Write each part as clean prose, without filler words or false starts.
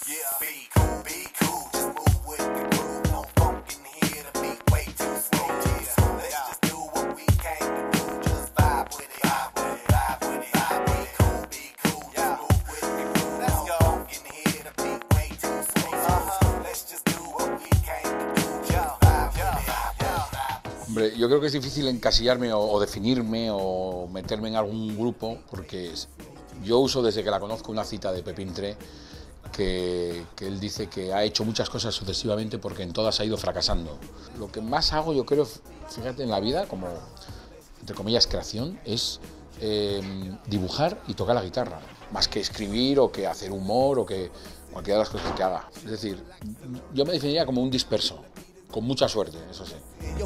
Hombre, yo creo que es difícil encasillarme o definirme o meterme en algún grupo, porque yo uso desde que la conozco una cita de Pepín Tré, que él dice que ha hecho muchas cosas sucesivamente porque en todas ha ido fracasando. Lo que más hago, yo creo, fíjate, en la vida, como entre comillas creación, es dibujar y tocar la guitarra, más que escribir o que hacer humor o que cualquiera de las cosas que haga. Es decir, yo me definiría como un disperso, con mucha suerte, eso sí.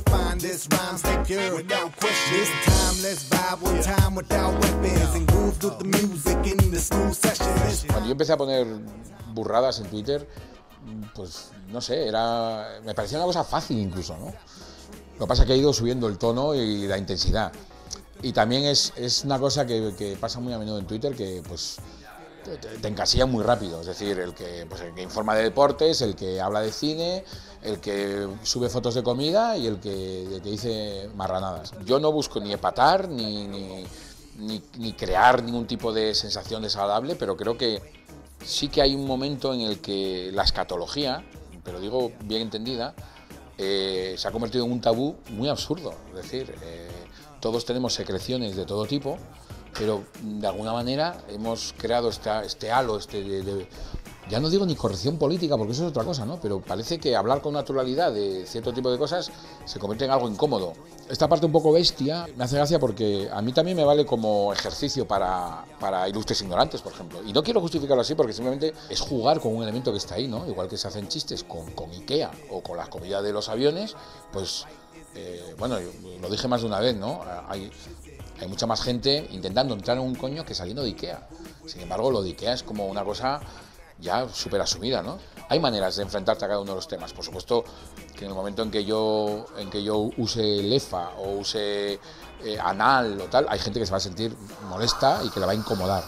Cuando yo empecé a poner burradas en Twitter, pues no sé, me parecía una cosa fácil incluso, ¿no? Lo que pasa es que ha ido subiendo el tono y la intensidad. Y también es una cosa que pasa muy a menudo en Twitter, que pues te encasilla muy rápido. Es decir, el que informa de deportes, el que habla de cine, el que sube fotos de comida y el que dice marranadas. Yo no busco ni empatar ni crear ningún tipo de sensación desagradable, pero creo que sí que hay un momento en el que la escatología, pero digo bien entendida, se ha convertido en un tabú muy absurdo. Es decir, todos tenemos secreciones de todo tipo, pero de alguna manera hemos creado este halo, ya no digo ni corrección política, porque eso es otra cosa, ¿no? Pero parece que hablar con naturalidad de cierto tipo de cosas se convierte en algo incómodo. Esta parte un poco bestia me hace gracia porque a mí también me vale como ejercicio para ilustres ignorantes, por ejemplo. Y no quiero justificarlo así porque simplemente es jugar con un elemento que está ahí, ¿no? Igual que se hacen chistes con Ikea o con las comidas de los aviones, pues, bueno, lo dije más de una vez, ¿no? Hay mucha más gente intentando entrar en un coño que saliendo de Ikea. Sin embargo, lo de Ikea es como una cosa ya súper asumida, ¿no? Hay maneras de enfrentarte a cada uno de los temas. Por supuesto que en el momento en que yo use lefa o use anal o tal, hay gente que se va a sentir molesta y que le va a incomodar.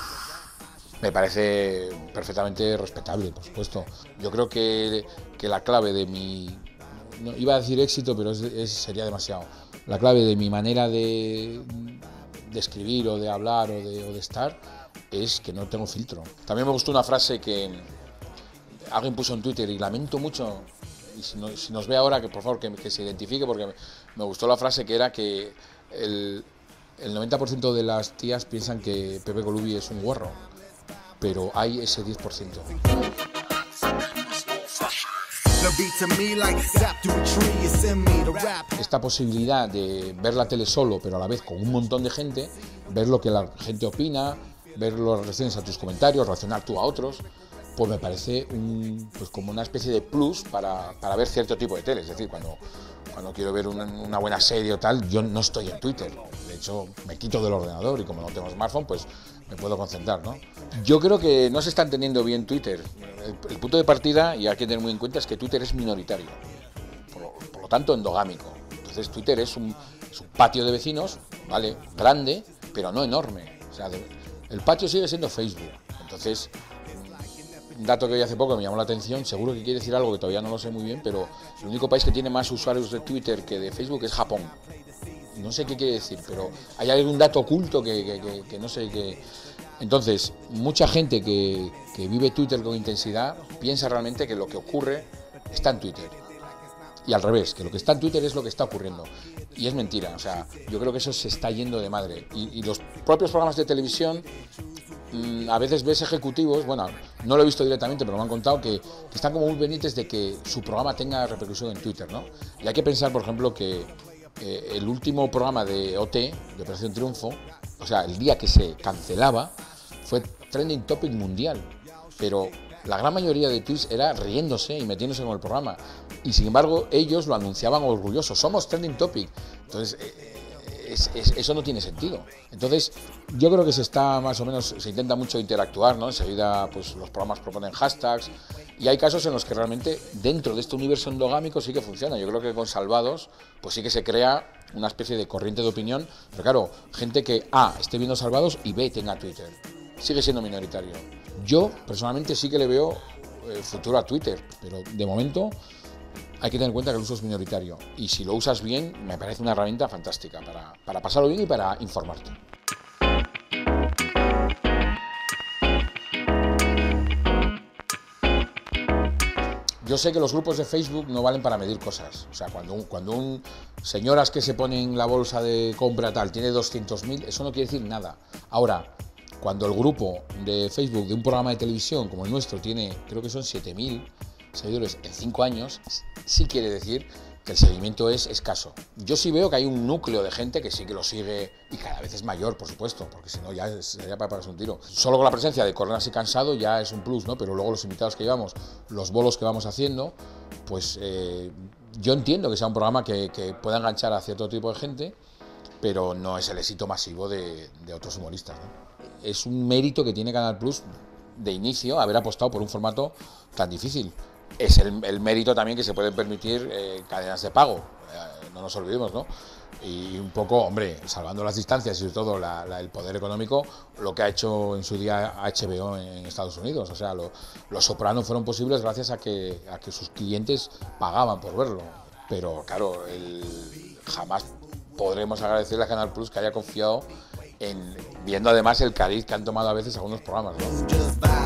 Me parece perfectamente respetable, por supuesto. Yo creo que la clave de mi... No, iba a decir éxito, pero sería demasiado. La clave de mi manera de escribir o de hablar o de estar es que no tengo filtro. También me gustó una frase que alguien puso en Twitter y lamento mucho, y si nos ve ahora, que por favor que se identifique, porque me gustó la frase que era que el 90% de las tías piensan que Pepe Colubi es un guarro, pero hay ese 10%. Esta posibilidad de ver la tele solo, pero a la vez con un montón de gente, ver lo que la gente opina, ver las reacciones a tus comentarios, reaccionar tú a otros, pues me parece pues como una especie de plus para ver cierto tipo de tele. Es decir, cuando quiero ver una buena serie o tal, yo no estoy en Twitter. De hecho, me quito del ordenador y como no tengo smartphone, pues me puedo concentrar, ¿no? Yo creo que no se está entendiendo bien Twitter. El punto de partida, y hay que tener muy en cuenta, es que Twitter es minoritario, por lo tanto endogámico. Entonces Twitter es un patio de vecinos, ¿vale? Grande, pero no enorme. O sea, el patio sigue siendo Facebook. Entonces, un dato que hoy hace poco me llamó la atención, seguro que quiere decir algo que todavía no lo sé muy bien, pero el único país que tiene más usuarios de Twitter que de Facebook es Japón. No sé qué quiere decir, pero hay algún dato oculto que no sé qué. Entonces, mucha gente que vive Twitter con intensidad piensa realmente que lo que ocurre está en Twitter. Y al revés, que lo que está en Twitter es lo que está ocurriendo. Y es mentira, o sea, yo creo que eso se está yendo de madre. Y los propios programas de televisión, a veces ves ejecutivos, bueno, no lo he visto directamente, pero me han contado que están como muy pendientes de que su programa tenga repercusión en Twitter, ¿no? Y hay que pensar, por ejemplo, que el último programa de OT, de Operación Triunfo, o sea, el día que se cancelaba, fue trending topic mundial, pero la gran mayoría de tweets era riéndose y metiéndose con el programa, y sin embargo ellos lo anunciaban orgullosos, somos trending topic. Entonces eso no tiene sentido. Entonces yo creo que se intenta mucho interactuar, ¿no? Enseguida pues los programas proponen hashtags, y hay casos en los que realmente dentro de este universo endogámico sí que funciona. Yo creo que con Salvados pues sí que se crea una especie de corriente de opinión, pero claro, gente que A, esté viendo Salvados y B, tenga Twitter. Sigue siendo minoritario. Yo personalmente sí que le veo futuro a Twitter, pero de momento hay que tener en cuenta que el uso es minoritario y si lo usas bien me parece una herramienta fantástica para pasarlo bien y para informarte. Yo sé que los grupos de Facebook no valen para medir cosas. O sea, cuando señoras que se ponen la bolsa de compra tal tiene 200.000, eso no quiere decir nada. Ahora, cuando el grupo de Facebook de un programa de televisión como el nuestro tiene, creo que son 7.000 seguidores en 5 años, sí quiere decir que el seguimiento es escaso. Yo sí veo que hay un núcleo de gente que sí que lo sigue y cada vez es mayor, por supuesto, porque si no ya sería para pegarse un tiro. Solo con la presencia de Correnas y Cansado ya es un plus, ¿no? Pero luego los invitados que llevamos, los bolos que vamos haciendo, pues yo entiendo que sea un programa que pueda enganchar a cierto tipo de gente, pero no es el éxito masivo de otros humoristas, ¿no? Es un mérito que tiene Canal Plus de inicio haber apostado por un formato tan difícil. Es el mérito también que se pueden permitir cadenas de pago, no nos olvidemos, ¿no? Y un poco, hombre, salvando las distancias y sobre todo el poder económico, lo que ha hecho en su día HBO en Estados Unidos. O sea, los Sopranos fueron posibles gracias a que sus clientes pagaban por verlo. Pero claro, jamás podremos agradecerle a Canal Plus que haya confiado viendo además el cariz que han tomado a veces algunos programas, ¿no?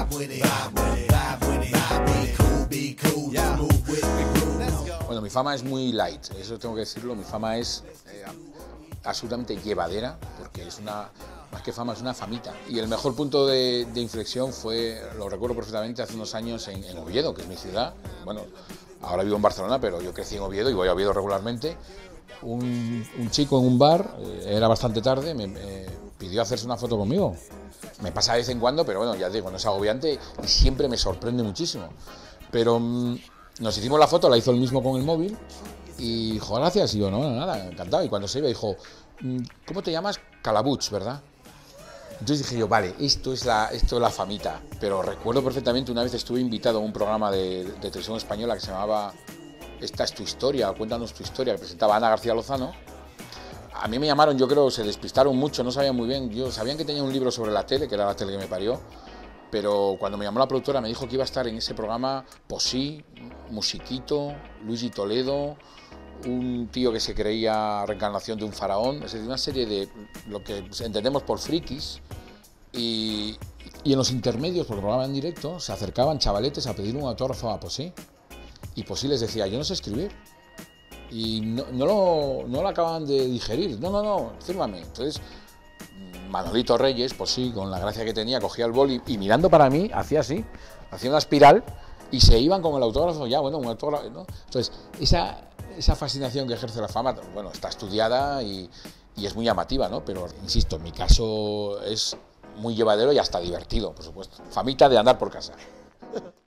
Bueno, mi fama es muy light, eso tengo que decirlo, mi fama es absolutamente llevadera, porque es más que fama, es una famita. Y el mejor punto de inflexión fue, lo recuerdo perfectamente, hace unos años en Oviedo, que es mi ciudad. Bueno, ahora vivo en Barcelona, pero yo crecí en Oviedo y voy a Oviedo regularmente. Un chico en un bar, era bastante tarde, me pidió hacerse una foto conmigo. Me pasa de vez en cuando, pero bueno, ya digo, no es agobiante y siempre me sorprende muchísimo. Pero nos hicimos la foto, la hizo él mismo con el móvil y dijo, gracias, y yo, no, nada, encantado. Y cuando se iba dijo, ¿cómo te llamas? Calabuch, ¿verdad? Entonces dije yo, vale, esto es la famita. Pero recuerdo perfectamente, una vez estuve invitado a un programa de televisión española que se llamaba Esta es tu historia, cuéntanos tu historia, que presentaba Ana García Lozano. A mí me llamaron, yo creo, se despistaron mucho, no sabían muy bien. Sabían que tenía un libro sobre la tele, que era la tele que me parió, pero cuando me llamó la productora me dijo que iba a estar en ese programa Posí, Musiquito, Luigi Toledo, un tío que se creía reencarnación de un faraón, es decir, una serie de lo que entendemos por frikis, y en los intermedios, porque el programa en directo, se acercaban chavaletes a pedir un autógrafo a Posí, y Posí les decía, yo no sé escribir. Y no lo acaban de digerir. No, fírmame. Entonces, Manolito Reyes, pues sí, con la gracia que tenía, cogía el boli y mirando para mí, hacía así, hacía una espiral y se iban con el autógrafo, ya, bueno, un autógrafo, ¿no? Entonces, esa fascinación que ejerce la fama, bueno, está estudiada y es muy llamativa, ¿no? Pero, insisto, en mi caso es muy llevadero y hasta divertido, por supuesto. Famita de andar por casa.